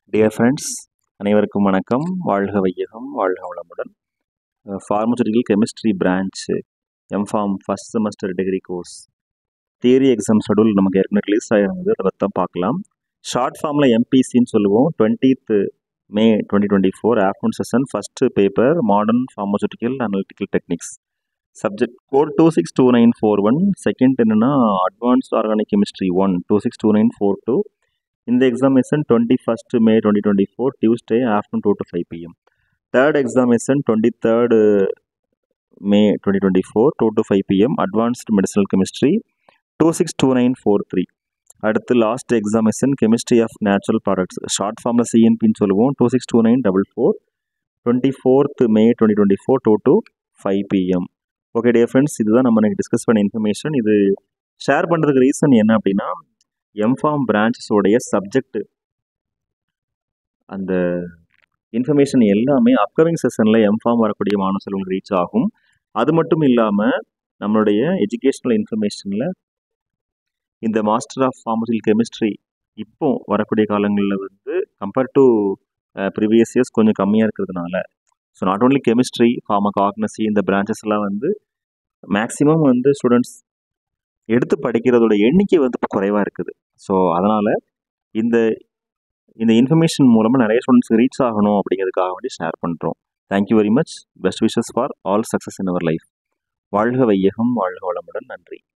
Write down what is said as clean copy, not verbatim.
Dear friends, அனைவருக்கும் வணக்கம். வாழ்க வையகம், வாழ்க வளமுடன். Pharmaceutical chemistry branch M Pharm first semester degree course theory exam schedule நமக்கு ஏற்கனவே ரிலீஸ் ஆகிருந்தது. அதை பற்றி தான் பார்க்கலாம். ஷார்ட் ஃபார்மில் எம்பிசின்னு சொல்லுவோம். 20th May 2024 afternoon session. First paper modern pharmaceutical analytical techniques. Subject code 262941. Second என்னென்னா அட்வான்ஸ்ட் ஆர்கானிக் கெமிஸ்ட்ரி 1 262942. இந்த examination 21st May 2024 Tuesday afternoon 2 to 5 p.m. Third examination 23rd May 2024 2 to 5 p.m. Advanced Medicinal Chemistry 262943. அடுத்து last examination chemistry of natural products. Short ஃபார்மில் சிஎன்பின்னு சொல்லுவோம். 262944 24th May 2024 2 to 5 p.m. Okay dear friends, இதுதான் நம்ம எனக்கு discuss பண்ண information. இது share பண்ணுறதுக்கு ரீசன் என்ன அப்படின்னா, எம்ஃபார்ம் பிரான்ச்சஸோடைய சப்ஜெக்ட் அந்த இன்ஃபர்மேஷன் எல்லாமே அப்கமிங் செஷனில் எம்ஃபார்ம் வரக்கூடிய மாணவ செல்வங்களுக்கு ரீச் ஆகும். அது மட்டும் இல்லாமல் நம்மளுடைய எஜுகேஷ்னல் இன்ஃபர்மேஷனில் இந்த மாஸ்டர் ஆஃப் ஃபார்மசூட்டிக்கல் கெமிஸ்ட்ரி இப்போ வரக்கூடிய காலங்களில் கம்பேர்ட் டு ப்ரீவியஸ் இயர்ஸ் கொஞ்சம் கம்மியாக இருக்கிறதுனால, so not only chemistry, pharmacognosy இந்த பிரான்ச்சஸ் எல்லாம் மேக்ஸிமம் ஸ்டூடெண்ட்ஸ் எடுத்து படிக்கிறதோட எண்ணிக்கை இப்போ குறைவாக இருக்குது. ஸோ அதனால் இந்த இந்த இன்ஃபர்மேஷன் மூலமாக நிறைய ஸ்டூடெண்ட்ஸ்க்கு ரீச் ஆகணும் அப்படிங்கிறதுக்காக வேண்டி ஷேர் பண்ணுறோம். Thank you very much. Best wishes for all success in our life. வாழ்க வையகம், வாழ்க வளமுடன். நன்றி.